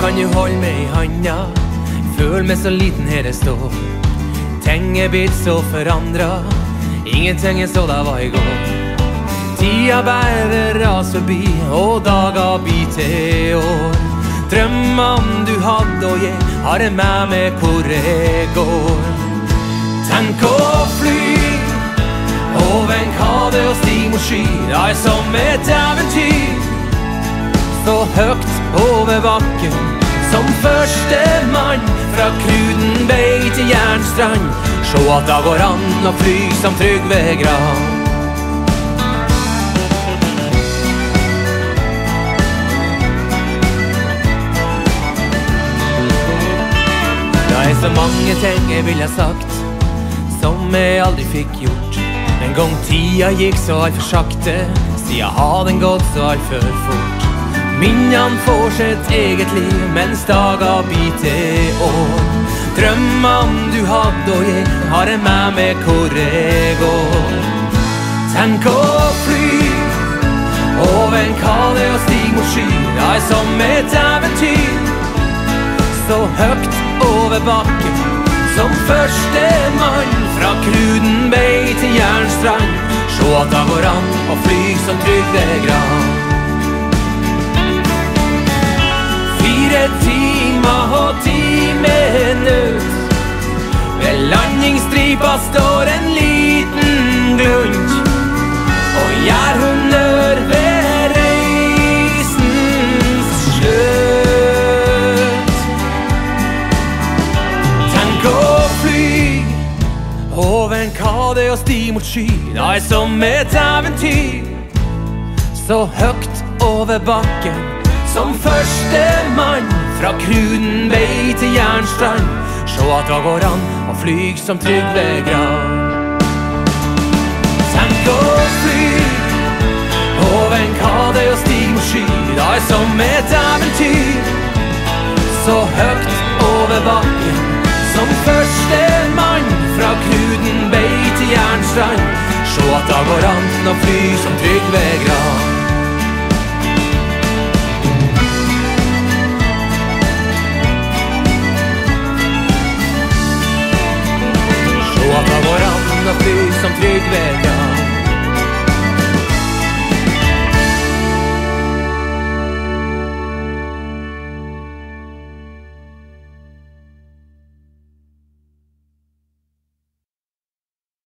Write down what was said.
kan du holde meg i handa? Føl meg så liten her jeg står. Ting er blitt så forandret, ingenting er så det var i går. Tida bare ras forbi, og dager blir til år. Drømmene du hadde og jeg har det med meg hvor jeg går. Tenk å fly over en kade og stig mot sky. Det er som et eventyr, så høgt over bakken. Som første mann fra Krudenbei til Jernstrand. Se at det går an å fly som Trygve Gran. Det er så mange ting jeg ville sagt, som jeg aldri fikk gjort. En gang tida gikk så alt for sakte, siden har den gått så alt for fort. Minnene får sitt eget liv, mens dager blir til år. Drømmene du hadde og jeg har det med meg hvor jeg går. Tenk å fly over en kade og stig mot sky. Det er som et eventyr, så høgt over bakken. Som første mann fra Krudenbei til Jernstrand. Se at det går an å fly som Trygve Gran. 4 timer og 10 minutt. Ved landingsstripa står en liten glunt og gjør honnør ved reisens slutt. Tenk å fly over en kade og stig mot sky. Det er som et eventyr, så høgt over bakken. Som første mann fra Krudenbei til Jernstrand. Se at det går an å fly som Trygve Gran. Tenk å fly over en kade og stig mot sky. Det er som et eventyr, så høgt over bakken. Som første mann fra Krudenbei til Jernstrand. Se at det går an å fly som Trygve Gran.